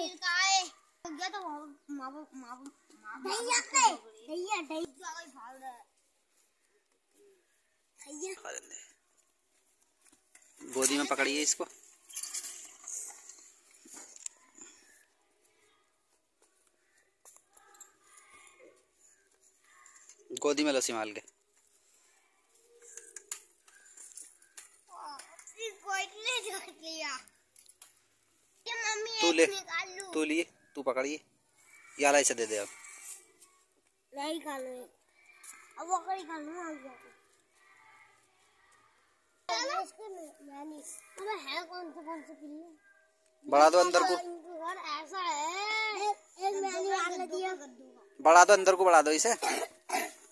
गोदी में पकड़िए इसको। गोदी में लो संभाल के। तू लिए, तू पकड़िए। याला इसे दे दे अब। नहीं खा लो अब वो कहीं खा लो अबे है कौन से पिल्ले। बढ़ा दो अंदर को। घर ऐसा है एक मैंने दिया। बढ़ा दो अंदर को, बढ़ा दो इसे।